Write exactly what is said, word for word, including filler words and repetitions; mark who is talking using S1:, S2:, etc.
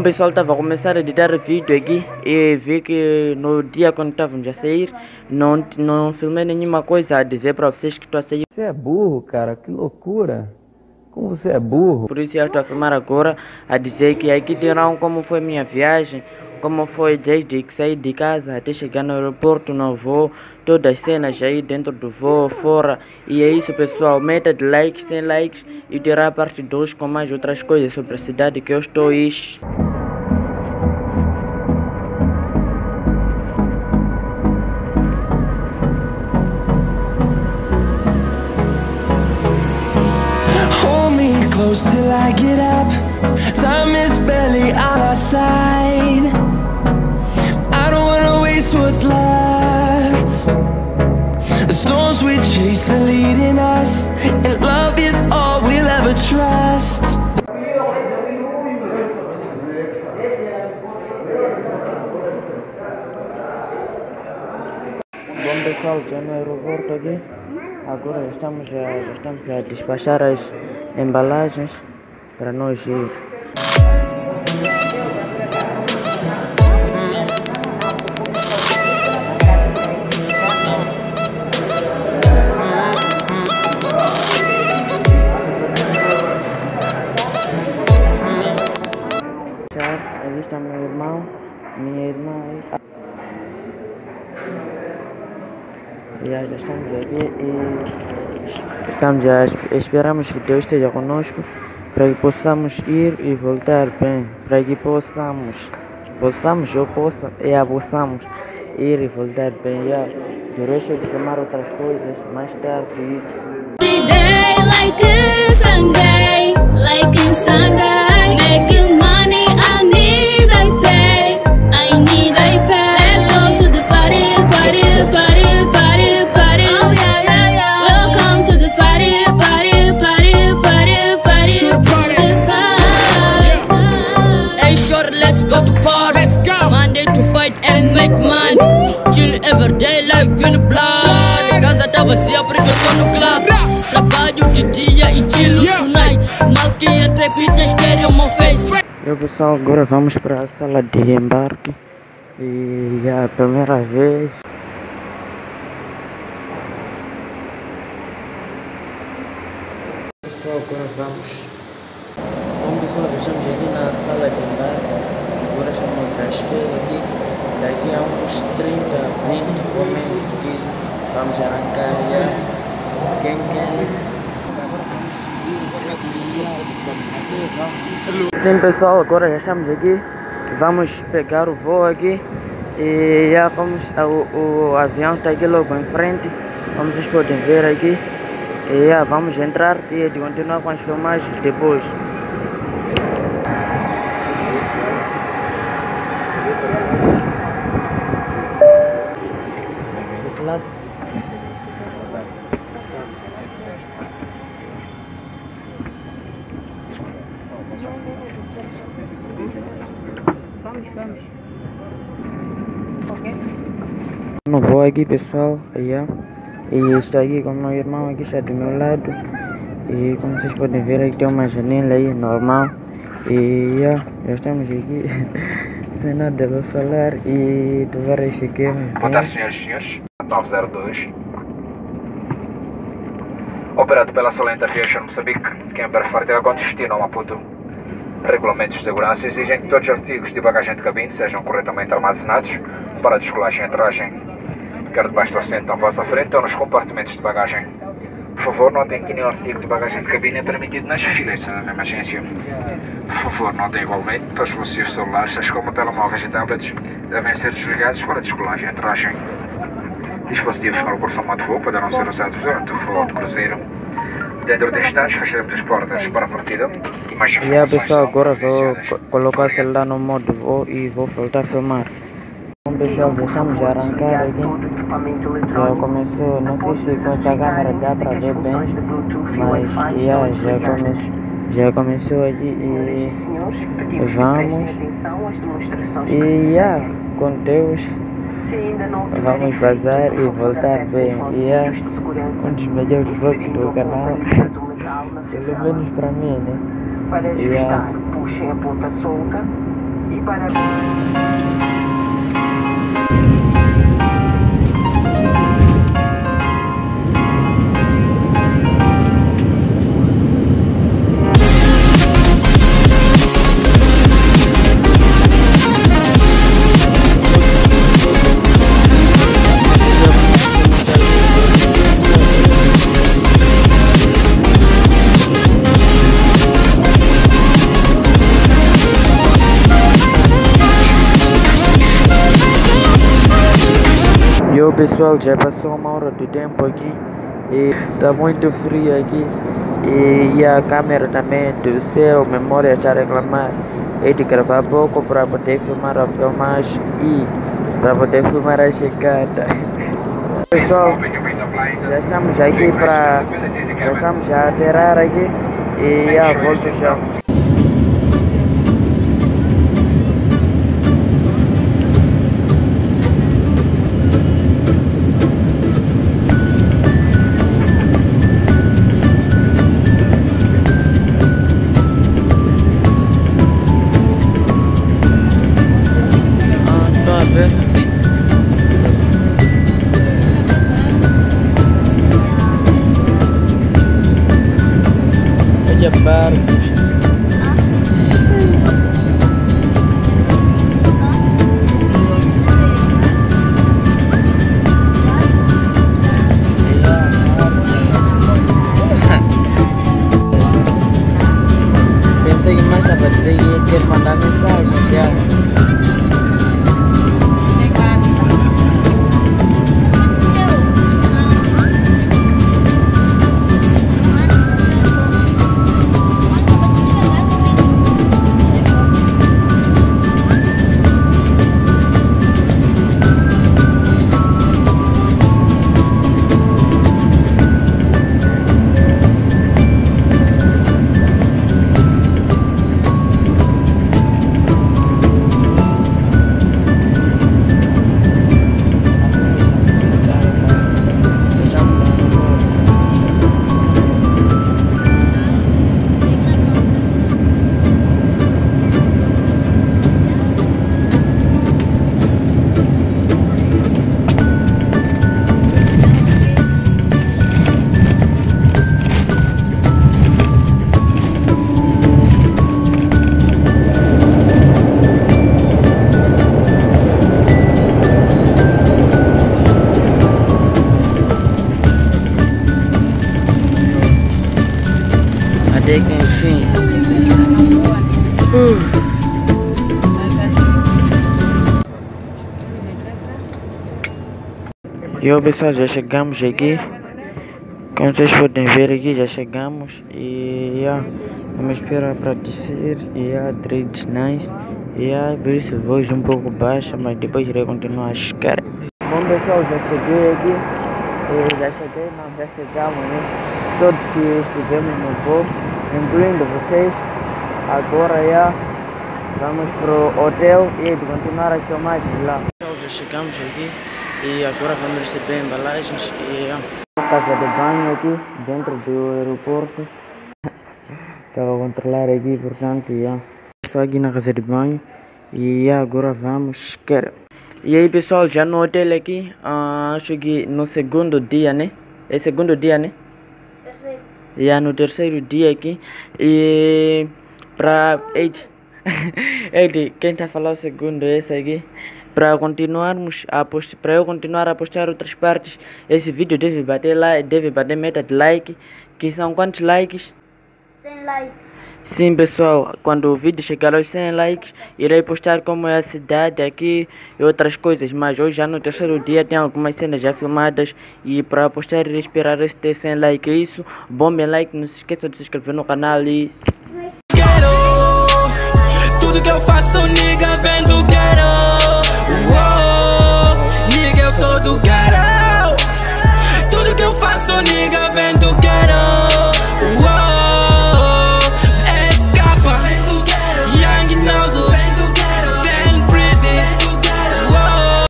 S1: pessoal, estava a começar a editar vídeo aqui e vi que no dia quando estávamos a sair não, não filmei nenhuma coisa a dizer para vocês que estou a sair.
S2: Você é burro, cara, que loucura. Como você é burro.
S1: Por isso eu estou a filmar agora a dizer que aqui dirão como foi minha viagem, como foi desde que saí de casa até chegar no aeroporto, no voo, todas as cenas aí dentro do voo, fora. E é isso, pessoal, meta de likes, cem likes e terá parte dois com mais outras coisas sobre a cidade que eu estou ish.
S3: Close till I get up. Time is barely on our side. I don't wanna waste what's left. The storms we chase are leading us, and love is all we'll ever trust.
S1: Bom pessoal, já no aeroporto aqui. Agora já estamos a, já estamos a despachar as embalagens para nós ir. Aqui está meu irmão, minha irmã. Já, já estamos aqui e estamos a, esperamos que Deus esteja conosco para que possamos ir e voltar bem, para que possamos, possamos ou possa, é, possamos ir e voltar bem. Já, de resto de tomar outras coisas mais tarde.
S4: Every day like a Sunday, like a Sunday, making money I need I pay, I need I pay. Let's go to the party, party, party.
S5: Make money, chill every day like in blood. Casa tá vazia porque eu tô no club. Trabalho de dia e chill tonight. Mal que entre pitas querem o meu face.
S1: Eu pessoal, agora vamos para a sala de embarque. E é a primeira vez. Pessoal, agora vamos. Bom pessoal, estamos aqui na sala de embarque. Agora estamos à espera aqui. Daqui a uns trinta, vinte ou menos disso, vamos arrancar já. Quem quer? Sim pessoal, agora já estamos aqui. Vamos pegar o voo aqui. E já vamos, o, o avião está aqui logo em frente. Como vocês podem ver aqui. E já vamos entrar e de continuar com as filmagens depois.
S6: Vamos, vamos. Ok?
S1: No voo aqui pessoal, yeah. E estou aqui com meu irmão aqui, está do meu lado. E como vocês podem ver aqui tem uma janela aí normal. E yeah, já estamos aqui sem nada para falar e de várias chequeiras.
S7: Boa tarde senhoras e senhores, nove zero dois. Operado pela Solent Aviation Moçambique, que embarca com destino a Maputo. Regulamentos de segurança exigem que todos os artigos de bagagem de cabine sejam corretamente armazenados para descolagem e aterragem, quer debaixo do assento à vossa frente ou nos compartimentos de bagagem. Por favor, notem que nenhum artigo de bagagem de cabine é permitido nas fileiras de emergência. Por favor, notem igualmente que todos os seus celulares, tais como telemóveis e tablets, devem ser desligados para descolagem e aterragem. Dispositivos com recurso ao modo voo poderão ser usados durante o voo de cruzeiro. Dentro de instantes fecharemos as portas para a partida e mais
S1: informações. E aí pessoal, agora vou colocar o celular no modo voo e vou voltar a filmar. Bom pessoal, já estamos a arrancar aqui. Já começou, não sei se com essa câmera dá para ver bem, mas já, já, come, já começou aqui e vamos. E já, com Deus, vamos vazar e voltar bem. E já, um dos melhores vlogs do canal, pelo menos para mim, né?
S6: Para
S1: ajustar,
S6: puxem a ponta solta
S1: Yo pessoal, já passou uma hora de tempo aqui e tá muito frio aqui e a câmera também do céu, memória está a reclamar e de gravar pouco para poder filmar a filmagem e para poder filmar a chegada. Pessoal, já estamos aqui para já estamos a aterrar aqui e já volto já. Olha barcos. Pensei que mais estava a dizer que ia ter que mandar mensagem já. Até que enfim. Uh. E ó pessoal, já chegamos aqui. Como vocês podem ver aqui, já chegamos. E yeah, vamos esperar para descer. E yeah, trades nice. E yeah, por isso voz um pouco baixa, mas depois irei continuar a chegar. Bom pessoal, já cheguei aqui. E já cheguei, não, já chegamos, né? Todos que estivemos no voo, incluindo vocês. Agora já vamos pro hotel e de continuar a filmar de lá. Já chegamos aqui e agora vamos receber embalagens e a casa de banho aqui dentro do aeroporto. Estava a controlar aqui, portanto, já estou aqui na casa de banho e agora vamos chegar. E aí pessoal, já no hotel aqui, uh, acho que no segundo dia, né? É segundo dia, né? Terceiro. Já no terceiro dia aqui. E pra... Eita, quem está a falar o segundo é esse aqui. Para continuarmos a postar, para eu continuar a postar outras partes, esse vídeo deve bater lá, deve bater meta de like. Que são quantos likes?
S6: cem likes.
S1: Sim pessoal, quando o vídeo chegar aos cem likes, irei postar como é a cidade aqui e outras coisas. Mas hoje já no terceiro dia tem algumas cenas já filmadas e para postar irei esperar esse ter cem likes. É isso, bombe like, não se esqueça de se inscrever no canal e...
S3: Tudo que eu faço,